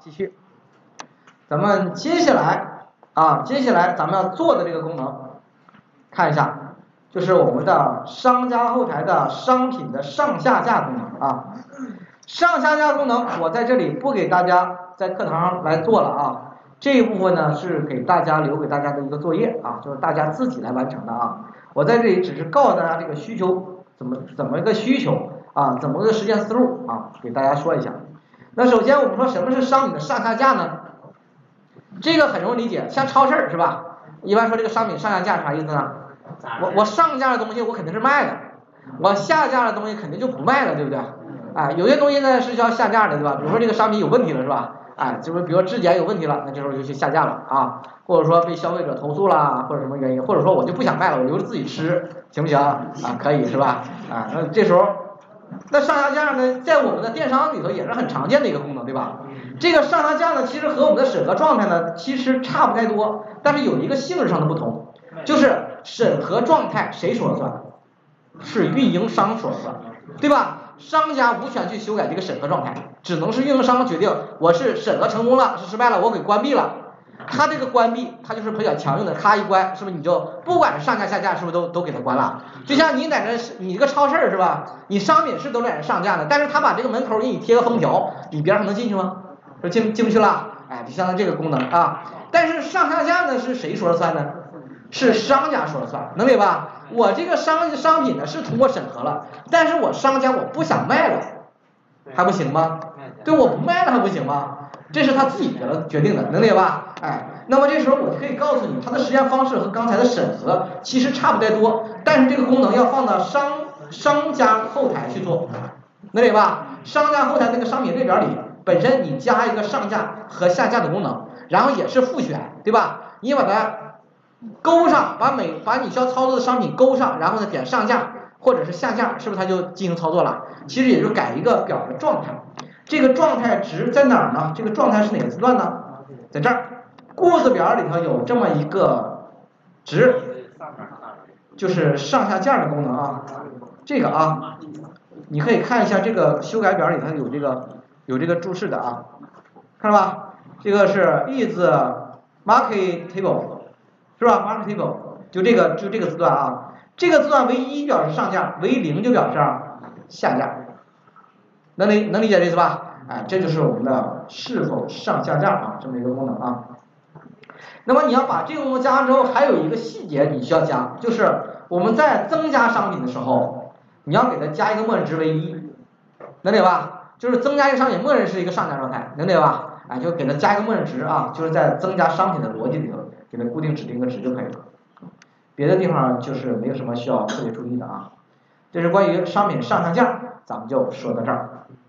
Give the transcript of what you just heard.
继续，咱们接下来咱们要做的这个功能，看一下，就是我们的商家后台的商品的上下架功能啊。上下架功能我在这里不给大家在课堂上来做了啊，这一部分呢是给大家留给大家的一个作业啊，就是大家自己来完成的啊。我在这里只是告诉大家这个需求怎么一个需求啊，怎么个实现思路啊，给大家说一下。那首先我们说什么是商品的上下架呢？这个很容易理解，像超市是吧？一般说这个商品上下架啥意思呢？我上架的东西我肯定是卖的，我下架的东西肯定就不卖了，对不对？哎，有些东西呢是需要下架的，对吧？比如说这个商品有问题了，是吧？哎，就是比如说质检有问题了，那这时候就去下架了啊，或者说被消费者投诉啦，或者什么原因，或者说我就不想卖了，我留着自己吃，行不行啊？可以是吧？啊，那这时候，那上下架呢，在我们的电商里头也是很常见的一个功能，对吧？这个上下架呢，其实和我们的审核状态呢，其实差不太多，但是有一个性质上的不同，就是审核状态谁说了算？是运营商说了算，对吧？商家无权去修改这个审核状态，只能是运营商决定，我是审核成功了，是失败了，我给关闭了。他这个关闭，他就是比较强硬的，咔一关，是不是你就不管是上架下架，是不是都给他关了？就像你在这，你这个超市是吧？你商品是都在这上架的，但是他把这个门口给你贴个封条，你边上能进去吗？说进不去了，哎，就相当于这个功能啊。但是上下架呢是谁说了算呢？是商家说了算，能明白吧？我这个商品呢是通过审核了，但是我商家我不想卖了，还不行吗？对，我不卖了还不行吗？这是他自己决定的，能明白吧？哎，那么这时候我就可以告诉你，它的实现方式和刚才的审核其实差不太多，但是这个功能要放到商家后台去做，能明白吧？商家后台那个商品列表里，本身你加一个上架和下架的功能，然后也是复选，对吧？你把它勾上，把你需要操作的商品勾上，然后呢点上架或者是下架，是不是它就进行操作了？其实也就改一个表的状态。这个状态值在哪儿呢？这个状态是哪个字段呢？在这儿，故事表里头有这么一个值，就是上下架的功能啊。这个啊，你可以看一下这个修改表里头有这个注释的啊，看到吧？这个是 is marketable， 是吧 ？marketable 就这个字段啊，这个字段为1表示上架，为0就表示下架。能理解这意思吧？哎，这就是我们的是否上下架啊这么一个功能啊。那么你要把这个功能加上之后，还有一个细节你需要加，就是我们在增加商品的时候，你要给它加一个默认值为1，能理解吧？就是增加一个商品，默认是一个上架状态，能理解吧？哎，就给它加一个默认值啊，就是在增加商品的逻辑里头，给它固定指定一个值就可以了。别的地方就是没有什么需要特别注意的啊。这是关于商品上下架，咱们就说到这儿。